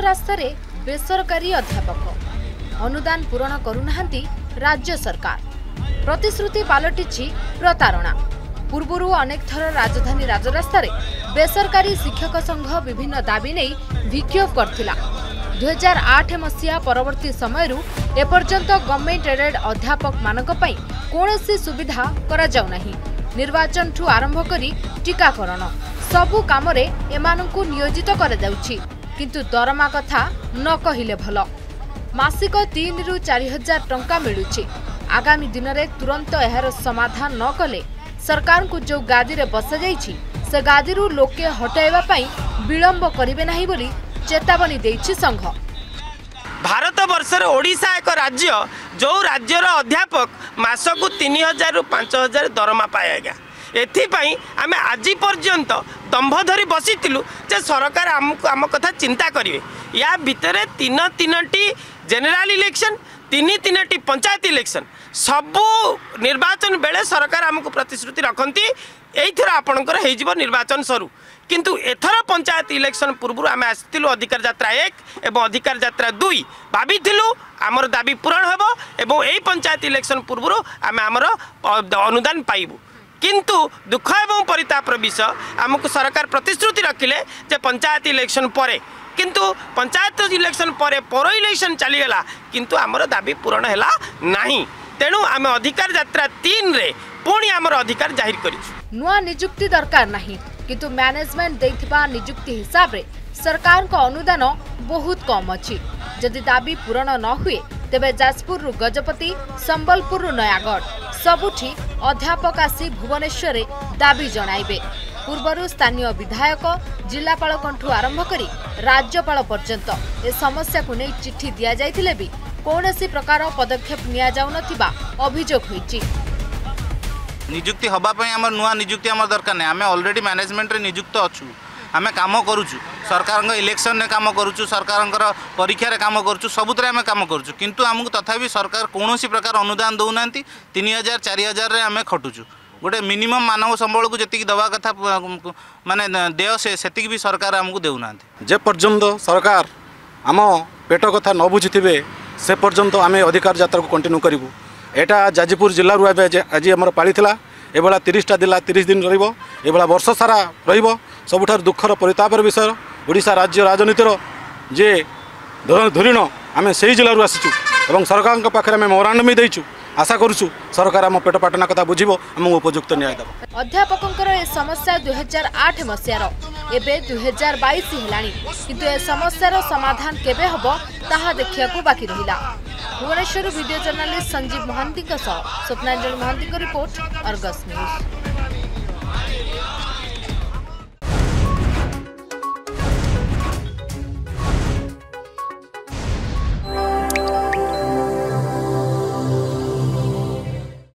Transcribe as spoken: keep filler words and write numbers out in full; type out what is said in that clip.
रास्तार बेसरकारी अध्यापक अनुदान पूरण करुनाहांती राज्य सरकार प्रतिश्रुति पलटि प्रतारणा। पूर्व अनेक थर राजधानी राजरास्तार बेसरकारी शिक्षक संघ विभिन्न दाबी नहीं विक्षोभ करथिला। दुई हजार आठ मसीहा परवर्ती समय एपर्यंत गवर्नमेंट एडेड अध्यापक मानक पई कोनोसी सुविधा करा जाउ नाही। निर्वाचन ठू आरंभ करी टीकाकरण सबु कामरे एमानंकु नियोजित करा जाउछि, किंतु दरमा कथा न कहिले भल। मासिक तीन रु चार हजार टंका मिलुछि। आगामी दिन में तुरंत एहार समाधान न कले सरकार को जो गादी रे बसा जाइछि से गादी रु लोके हटाइबा पई विलंब करिवे नाही बोली चेतावनी देइछि संघ। भारत वर्षर ओडिशा एक राज्य जो राज्यर अध्यापक मासकु तीन हजार रु पांच हजार दरमा पाएगा। एथिपाई आमे आज पर्यंत दंभ धरी बसीलु जे सरकार आमको आम कथा चिंता करिवे। या भितरे तीन तीनटी जेनेराल इलेक्शन तीन तीनटी पंचायत इलेक्शन सबू निर्वाचन बेले सरकार आमको प्रतिश्रुति रखती एथर आपणकर हो निर्वाचन सरू, किंतु एथर पंचायत इलेक्शन पूर्व आम आसलु अधिकार यात्रा एक एवं अधिकार यात्रा दुई भाभी आमर दाबी पूरण हेबो एवं एई पंचायत इलेक्शन पूर्व आम आमर अनुदान पाइबू। किंतु दुख एवं परितापर विषय आमको सरकार प्रतिश्रुति रखिले जे पंचायत इलेक्शन परे, किंतु पंचायत इलेक्शन परे पौर इलेक्शन चलीगला किंतु आमर दाबी पूरण हैला नहीं। तेणु आम अधिकार यात्रा तीन रे पुणी आमर अधिकार जाहिर करिछु। नुआ नियुक्ति दरकार नहीं, किंतु मैनेजमेंट देथिबा नियुक्ति हिसाब रे सरकार को अनुदान बहुत कम अछि। जदि दाबी पूरण न हुए तेबे जाजपुर रु गजपति संबलपुर रु नयागढ़ सबुठी अध्यापक आसी भुवनेश्वर दाबी जणाइबे। पूर्वर स्थानीय विधायक जिलापाल कंठू आरंभ करी राज्यपाल पर्यंत ए समस्या को नहीं चिट्ठी दिया जाइथिले भी कौनसी प्रकार पदक्षेप निया जाउ नथिबा अभियोग होइछि। नियुक्ति हबा पई हमर नुआ नियुक्ति हमर दरकार नै। आमे ऑलरेडी मैनेजमेंट रे नियुक्त अछु, आमे काम करूछु, सरकार इलेक्शन ने काम करूछु, सरकार परीक्षा रे काम करूछु, सबुतरे आमे काम करूछु, किंतु हमको तथापि सरकार कौनसी प्रकार अनुदान दउ नांती। तीन हजार चार हजार रे आमे खटुछु। गोटे मिनिमम मानव संबल को जी दवा कथा माने देय से सेतिक भी सरकार आमको देउ नांती। जे पर्यंत सरकार आम पेट कथा न बुझिथिबे से पर्यंत आमे अधिकार यात्रा को कंटिन्यू करिवु। एटा जाजपुर जिल्ला रु आज आमर पाळीथिला एबेला तीसटा जिला तीस दिन रहिबो, एबेला वर्ष सारा रहिबो। सबुठार दुखर परितापर विषय ओडिशा राज्य राजनीतिर जे धुरीण आमे सेही जिल्ला रु आसीचु एवं सरकार के पाखरे आमे मेमोरांडम देइचु। आशा करूछु सरकार आम पेट पाटना कथा बुझिबो, आमको उपयुक्त न्याय देबो। अध्यापकंकर ए समस्या दुई हजार आठ मसीहार एबे दुई हजार बाईस हेलाणी, किंतु ए समस्यार समाधान केबे हबो ताहा देखियाकू बाकी रहिला। Bhubaneswar video journalist Sanjeev Mahanti Swapnanjali Mahanti report, Argus news.